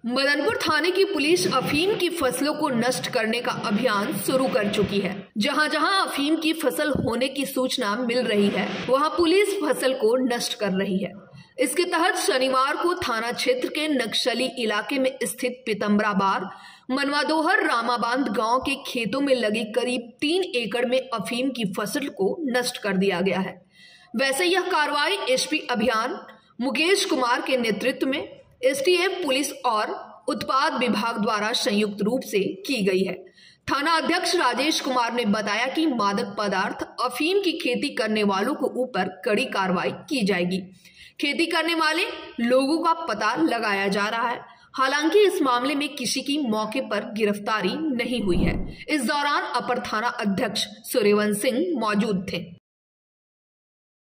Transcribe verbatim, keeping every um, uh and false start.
मदनपुर थाने की पुलिस अफीम की फसलों को नष्ट करने का अभियान शुरू कर चुकी है। जहां जहां अफीम की फसल होने की सूचना मिल रही है, वहां पुलिस फसल को नष्ट कर रही है। इसके तहत शनिवार को थाना क्षेत्र के नक्सली इलाके में स्थित पीतम्बराबाद, मनवादोहर, रामाबांध गांव के खेतों में लगी करीब तीन एकड़ में अफीम की फसल को नष्ट कर दिया गया है। वैसे यह कार्रवाई एसपी अभियान मुकेश कुमार के नेतृत्व में एसटीएफ पुलिस और उत्पाद विभाग द्वारा संयुक्त रूप से की गई है। थाना अध्यक्ष राजेश कुमार ने बताया कि मादक पदार्थ अफीम की खेती करने वालों को ऊपर कड़ी कार्रवाई की जाएगी। खेती करने वाले लोगों का पता लगाया जा रहा है। हालांकि इस मामले में किसी की मौके पर गिरफ्तारी नहीं हुई है। इस दौरान अपर थाना अध्यक्ष सूर्यवंश सिंह मौजूद थे।